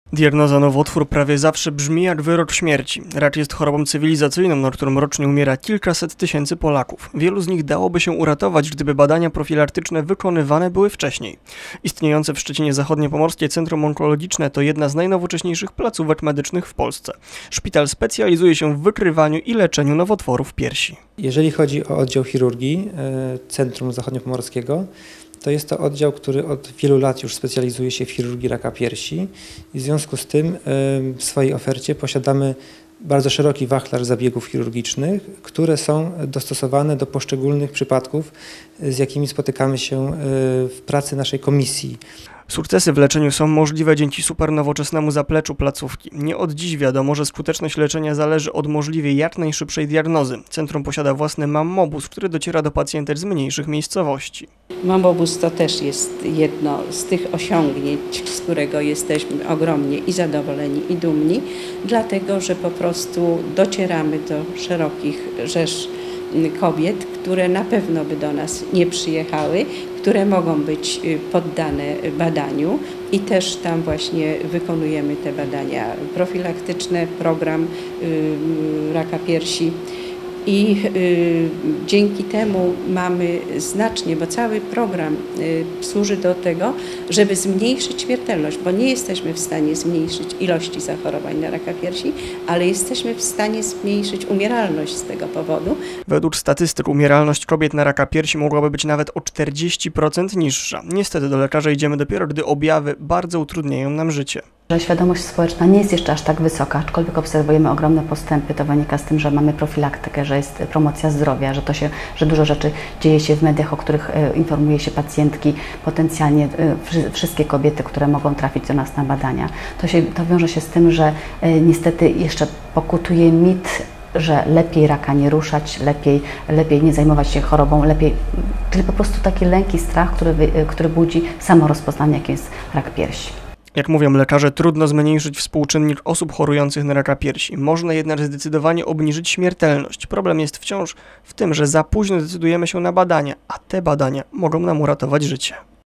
Diagnoza nowotwór prawie zawsze brzmi jak wyrok śmierci. Rак jest chorobą cywilizacyjną, na którą rocznie umiera kilkaset tysięcy Polaków. Wielu z nich dałoby się uratować, gdyby badania profilaktyczne wykonywane były wcześniej. Istniejące w Szczecinie Zachodniopomorskie Centrum Onkologiczne to jedna z najnowocześniejszych placówek medycznych w Polsce. Szpital specjalizuje się w wykrywaniu i leczeniu nowotworów piersi. Jeżeli chodzi o oddział chirurgii Centrum Zachodniopomorskiego, to jest to oddział, który od wielu lat już specjalizuje się w chirurgii raka piersi i w związku z tym w swojej ofercie posiadamy bardzo szeroki wachlarz zabiegów chirurgicznych, które są dostosowane do poszczególnych przypadków, z jakimi spotykamy się w pracy naszej komisji. Sukcesy w leczeniu są możliwe dzięki supernowoczesnemu zapleczu placówki. Nie od dziś wiadomo, że skuteczność leczenia zależy od możliwie jak najszybszej diagnozy. Centrum posiada własny mammobus, który dociera do pacjentów z mniejszych miejscowości. Mammobus to też jest jedno z tych osiągnięć, z którego jesteśmy ogromnie i zadowoleni, i dumni, dlatego że po prostu docieramy do szerokich rzesz kobiet, które na pewno by do nas nie przyjechały, które mogą być poddane badaniu i też tam właśnie wykonujemy te badania profilaktyczne, program raka piersi. I dzięki temu mamy znacznie, bo cały program służy do tego, żeby zmniejszyć śmiertelność, bo nie jesteśmy w stanie zmniejszyć ilości zachorowań na raka piersi, ale jesteśmy w stanie zmniejszyć umieralność z tego powodu. Według statystyk umieralność kobiet na raka piersi mogłaby być nawet o 40% niższa. Niestety do lekarza idziemy dopiero, gdy objawy bardzo utrudniają nam życie. Świadomość społeczna nie jest jeszcze aż tak wysoka, aczkolwiek obserwujemy ogromne postępy. To wynika z tym, że mamy profilaktykę, że jest promocja zdrowia, że dużo rzeczy dzieje się w mediach, o których informuje się pacjentki, potencjalnie wszystkie kobiety, które mogą trafić do nas na badania. To wiąże się z tym, że niestety jeszcze pokutuje mit, że lepiej raka nie ruszać, lepiej nie zajmować się chorobą, czyli po prostu taki lęk i strach, który budzi samo rozpoznanie, jakim jest rak piersi. Jak mówią lekarze, trudno zmniejszyć współczynnik osób chorujących na raka piersi. Można jednak zdecydowanie obniżyć śmiertelność. Problem jest wciąż w tym, że za późno decydujemy się na badania, a te badania mogą nam uratować życie.